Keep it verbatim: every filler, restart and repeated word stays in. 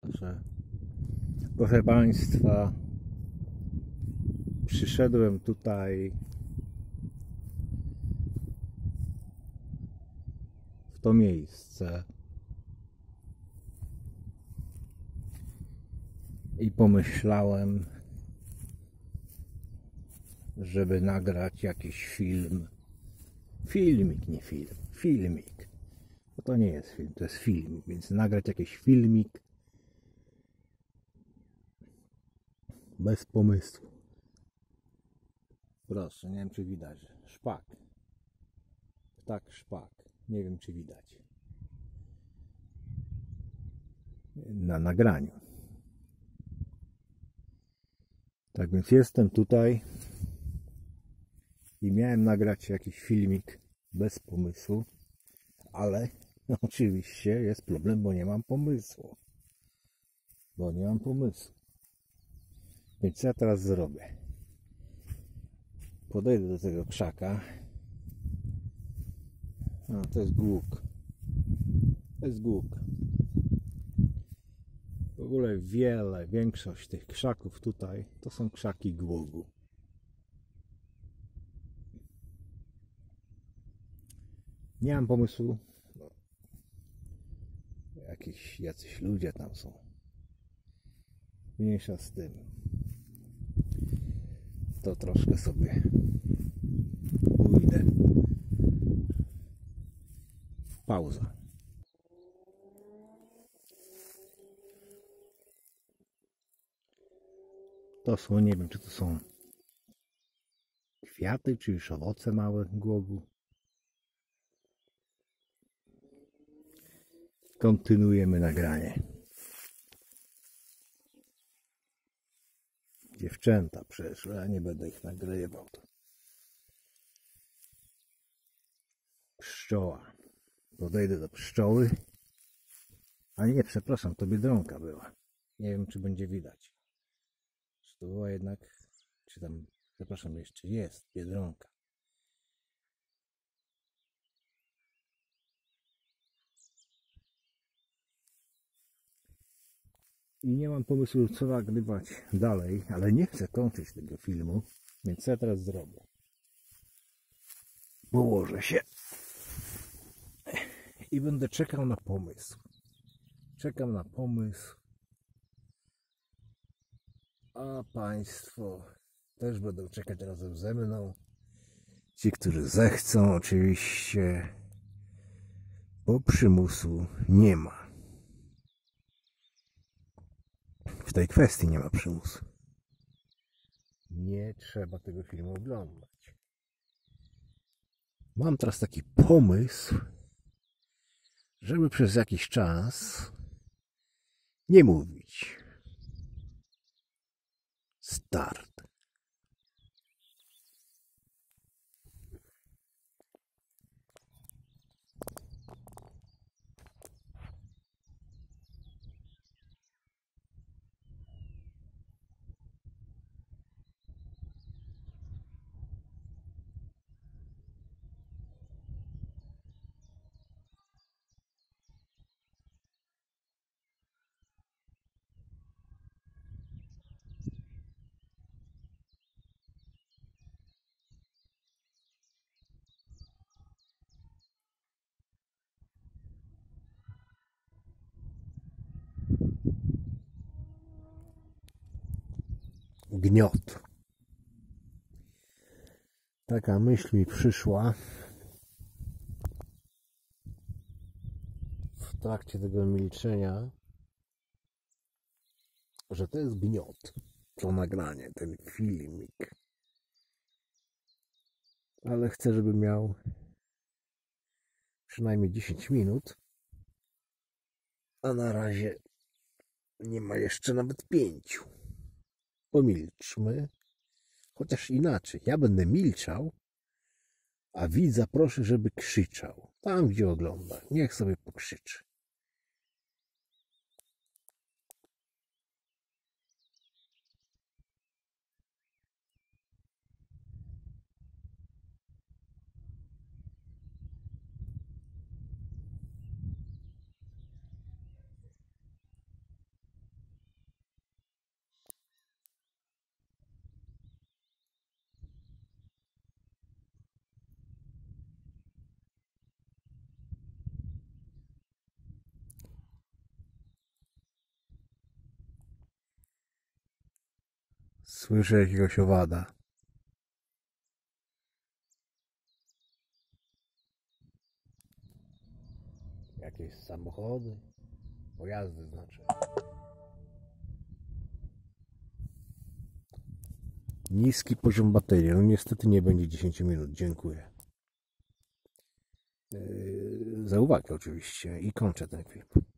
że proszę Państwa, przyszedłem tutaj w to miejsce i pomyślałem, żeby nagrać jakiś film. Filmik, nie film. Filmik. Bo to nie jest film, to jest filmik, więc nagrać jakiś filmik bez pomysłu. Proszę, nie wiem czy widać. Szpak. Ptak szpak. Nie wiem czy widać. Na nagraniu. Tak więc jestem tutaj i miałem nagrać jakiś filmik bez pomysłu, ale no, oczywiście jest problem, bo nie mam pomysłu. Bo nie mam pomysłu. Więc co ja teraz zrobię? Podejdę do tego krzaka. No, to jest głuk. To jest głuk. W ogóle wiele, większość tych krzaków tutaj to są krzaki gługu. Nie mam pomysłu. No, jakiś, jacyś ludzie tam są. Mniejsza z tym. To troszkę sobie pójdę. Pauza. To są, nie wiem czy to są kwiaty, czy już owoce małe głogu. Kontynuujemy nagranie. Dziewczęta przeszły, ja nie będę ich nagrywał. Pszczoła. Podejdę do pszczoły. A nie, przepraszam, to biedronka była. Nie wiem, czy będzie widać. Czy to była jednak, czy tam, przepraszam, jeszcze jest biedronka. I nie mam pomysłu, co nagrywać dalej, ale nie chcę kończyć tego filmu, więc co ja teraz zrobię? Położę się i będę czekał na pomysł. Czekam na pomysł, a Państwo też będą czekać razem ze mną. Ci, którzy zechcą, oczywiście, bo przymusu nie ma. W tej kwestii nie ma przymusu. Nie trzeba tego filmu oglądać. Mam teraz taki pomysł, żeby przez jakiś czas nie mówić. Start. Gniot. Taka myśl mi przyszła w trakcie tego milczenia, że to jest gniot, to nagranie, ten filmik. Ale chcę, żeby miał przynajmniej dziesięć minut, a na razie nie ma jeszcze nawet pięciu. Pomilczmy, chociaż inaczej, ja będę milczał, a widza proszę, żeby krzyczał. Tam, gdzie ogląda, niech sobie pokrzyczy. Słyszę jakiegoś owada. Jakieś samochody. Pojazdy znaczy. Niski poziom baterii. No niestety nie będzie dziesięć minut. Dziękuję. Yy, za uwagę oczywiście. I kończę ten film.